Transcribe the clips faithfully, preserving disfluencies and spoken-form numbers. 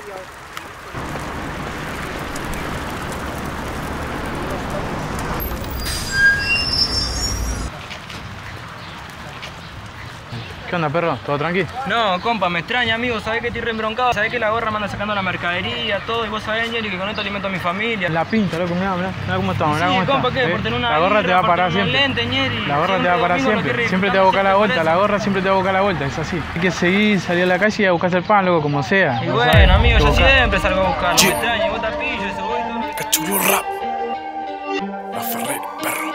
¿Qué onda, perro? ¿Todo tranqui? No, compa, me extraña, amigo. Sabés que estoy re embroncado. Sabés que la gorra me anda sacando la mercadería, todo. Y vos sabés, Ñeri, que con esto alimento a mi familia. La pinta, loco, mirá, mirá. Mirá cómo estamos, mirá sí, cómo compa, está. ¿qué? ¿Eh? Por tener una La gorra birra, te va a parar por tener siempre. un lente, Ñeri. La gorra te va a parar siempre. Siempre te va a buscar la vuelta. La gorra siempre te va a buscar la vuelta. Es así. Hay que seguir, salir a la calle y a buscarse el pan, loco, como sea. Y bueno, ¿sabes? amigo, yo buscar. siempre salgo a buscarlo. Me extraña, vos tapillo, ese voy. Cachulo rap. La Ferrer, perro.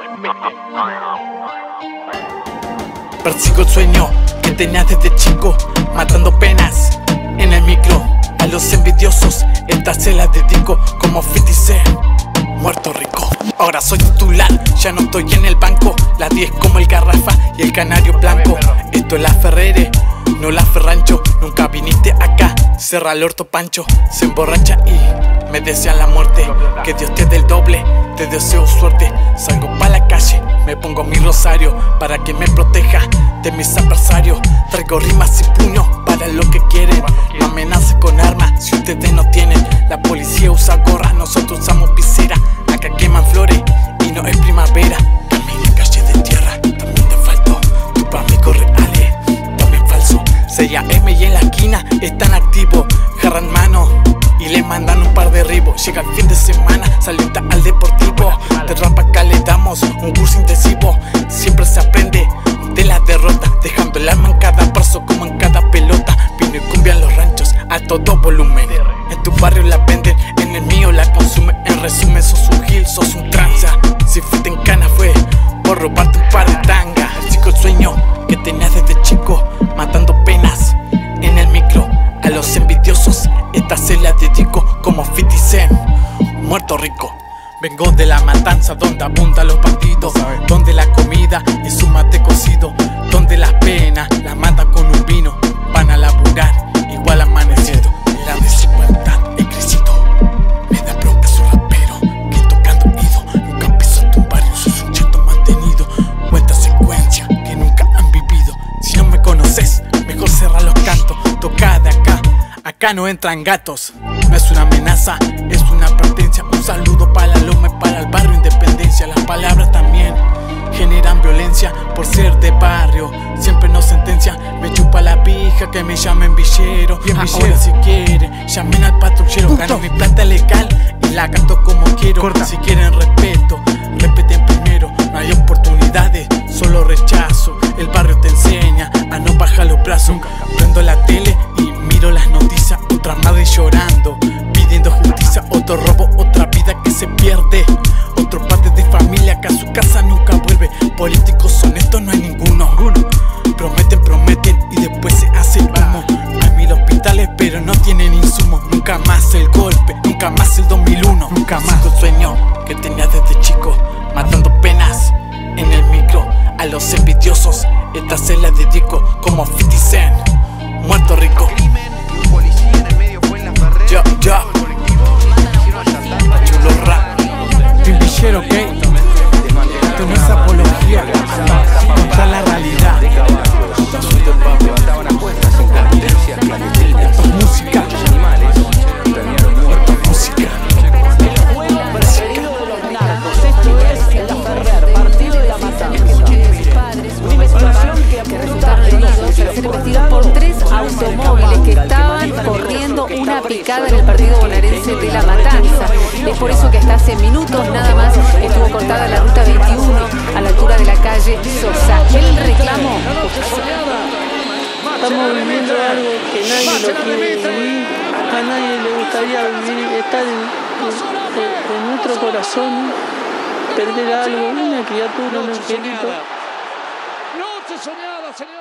Persigo el sueño que tenía desde chico, matando penas en el micro. A los envidiosos esta se la dedico como cincuenta Cent, muerto rico. Ahora soy titular, ya no estoy en el banco. La diez como el Garrafa y el Canario Blanco. Esto es la Ferrere, no la Ferrancho. Nunca viniste acá, cerra el orto Pancho. Se emborracha y me desean la muerte. Que Dios te dé el doble, te deseo suerte. Salgo pa' la calle, me pongo mi rosario para que me proteja de mis adversarios. Traigo rimas y puños para lo que quieren. No amenaces con armas si ustedes no tienen. La policía usa gorra, nosotros usamos visera. Acá queman flores y no es primavera. Camina calle de tierra, también te faltó. Tus amigos reales, también falso. seis A M y en la esquina están activos. Jarran mano y le mandan un par de ribos. Llega el fin de semana, salienta al deportivo. De rap acá le damos un curso intensivo. Siempre se aprende de la derrota, dejando el alma en cada brazo como en cada pelota. Vino y cumbia en los ranchos a todo volumen. En tu barrio la venden, en el mío la consumen. En resumen, sos un gil, sos un tranza. Si fuiste en cana fue por robarte un par de tangas. Sigo el sueño que tenías desde chico, matando penas en el micro. A los envidiosos esta se la dedico como cincuenta Cent, muerto rico. Vengo de la matanza donde abundan los bandidos, donde la comida es un mate cocido, donde las penas las matan con un vino. Van a laburar igual amanecido. La desigualdad he crecido, me da bronca su rapero que tocando oído. Nunca piso tu barrio, sos un cheto mantenido. Cuenta secuencia que nunca han vivido. Si no me conoces, mejor cerrar los cantos. Toca de acá, acá no entran gatos. No es una amenaza, es una advertencia. Un saludo para la Loma y para el barrio Independencia. Las palabras también generan violencia por ser de barrio. Siempre nos sentencian. Me chupa la pija que me llamen villero. Bien villero si quieren, llamen al patrullero. Gano mi plata legal y la gasto como quiero. Corta. Si quieren respeto, respeten primero. No hay oportunidades, solo rechazo. El barrio te enseña a no bajar los brazos. Prendo la tele y miro las noticias. Otra madre llorando, pidiendo justicia. Otro robo, otra vida que se pierde. Otro padre de familia que a su casa nunca vuelve. Políticos honestos no hay ninguno. Prometen, prometen y después se hace humo. Hay mil hospitales pero no tienen insumos. Nunca más el golpe, nunca más el dos mil uno. Nunca más el sueño que tenía desde chico, matando penas en el micro. A los envidiosos esta se la dedico como cincuenta Cent, muerto rico. Yo, yo, chulo rap. Bien villero, ok. Esto no es apología, contar la realidad. Esto es música. Esto es música. Por tres automóviles que estaban corriendo una picada en el partido bonaerense de La Matanza. Es por eso que hasta hace minutos nada más estuvo cortada la ruta veintiuno a la altura de la calle Sosa. El reclamo. Estamos viviendo algo que nadie lo quiere vivir, a nadie le gustaría vivir, estar en, en, en nuestro corazón, perder algo, una criatura, un angelito. Noche soñada, señor.